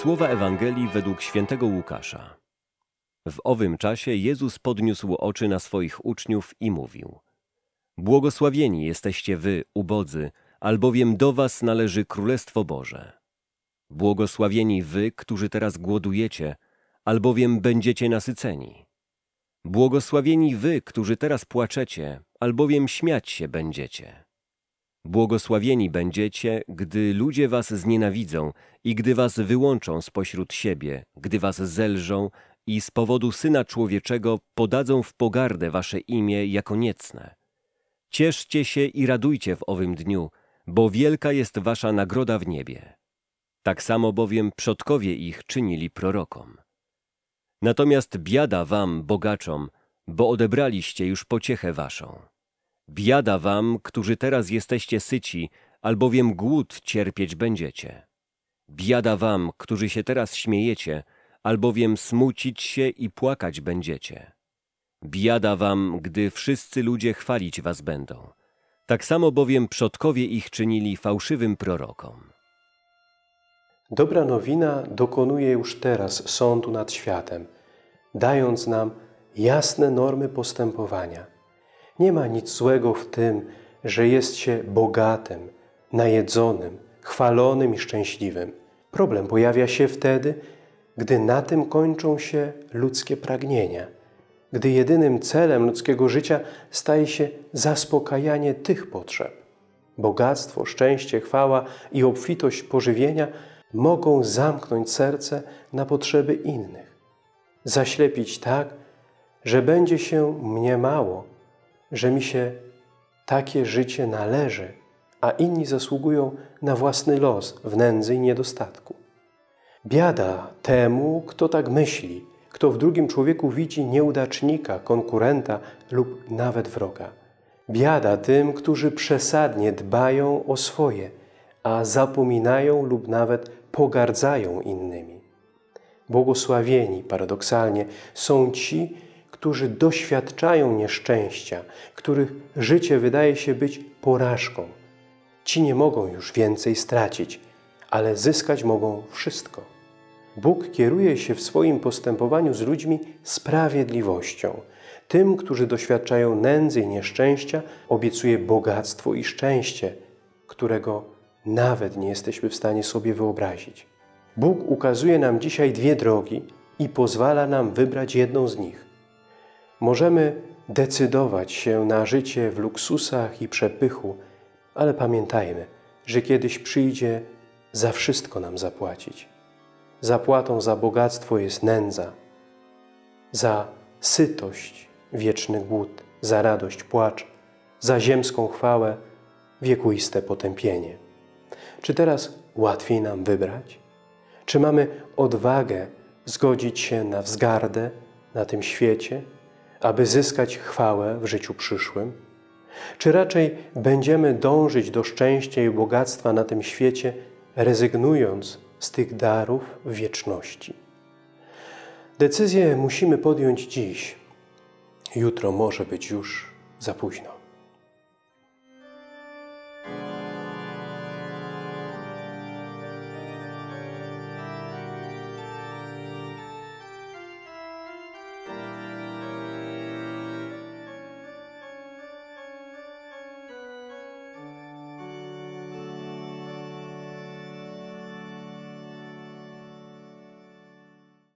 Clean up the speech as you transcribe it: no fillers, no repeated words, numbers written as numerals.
Słowa Ewangelii według świętego Łukasza. W owym czasie Jezus podniósł oczy na swoich uczniów i mówił: Błogosławieni jesteście wy, ubodzy, albowiem do was należy Królestwo Boże. Błogosławieni wy, którzy teraz głodujecie, albowiem będziecie nasyceni. Błogosławieni wy, którzy teraz płaczecie, albowiem śmiać się będziecie. Błogosławieni będziecie, gdy ludzie was znienawidzą i gdy was wyłączą spośród siebie, gdy was zelżą i z powodu Syna Człowieczego podadzą w pogardę wasze imię jako niecne. Cieszcie się i radujcie w owym dniu, bo wielka jest wasza nagroda w niebie. Tak samo bowiem przodkowie ich czynili prorokom. Natomiast biada wam, bogaczom, bo odebraliście już pociechę waszą. Biada wam, którzy teraz jesteście syci, albowiem głód cierpieć będziecie. Biada wam, którzy się teraz śmiejecie, albowiem smucić się i płakać będziecie. Biada wam, gdy wszyscy ludzie chwalić was będą. Tak samo bowiem przodkowie ich czynili fałszywym prorokom. Dobra nowina dokonuje już teraz sądu nad światem, dając nam jasne normy postępowania. Nie ma nic złego w tym, że jest się bogatym, najedzonym, chwalonym i szczęśliwym. Problem pojawia się wtedy, gdy na tym kończą się ludzkie pragnienia, gdy jedynym celem ludzkiego życia staje się zaspokajanie tych potrzeb. Bogactwo, szczęście, chwała i obfitość pożywienia mogą zamknąć serce na potrzeby innych, zaślepić tak, że będzie się mniemało, że mi się takie życie należy, a inni zasługują na własny los w nędzy i niedostatku. Biada temu, kto tak myśli, kto w drugim człowieku widzi nieudacznika, konkurenta lub nawet wroga. Biada tym, którzy przesadnie dbają o swoje, a zapominają lub nawet pogardzają innymi. Błogosławieni, paradoksalnie, są ci, którzy doświadczają nieszczęścia, których życie wydaje się być porażką. Ci nie mogą już więcej stracić, ale zyskać mogą wszystko. Bóg kieruje się w swoim postępowaniu z ludźmi sprawiedliwością. Tym, którzy doświadczają nędzy i nieszczęścia, obiecuje bogactwo i szczęście, którego nawet nie jesteśmy w stanie sobie wyobrazić. Bóg ukazuje nam dzisiaj dwie drogi i pozwala nam wybrać jedną z nich. Możemy decydować się na życie w luksusach i przepychu, ale pamiętajmy, że kiedyś przyjdzie za wszystko nam zapłacić. Zapłatą za bogactwo jest nędza, za sytość wieczny głód, za radość płacz, za ziemską chwałę wiekuiste potępienie. Czy teraz łatwiej nam wybrać? Czy mamy odwagę zgodzić się na wzgardę na tym świecie, aby zyskać chwałę w życiu przyszłym? Czy raczej będziemy dążyć do szczęścia i bogactwa na tym świecie, rezygnując z tych darów w wieczności? Decyzję musimy podjąć dziś. Jutro może być już za późno.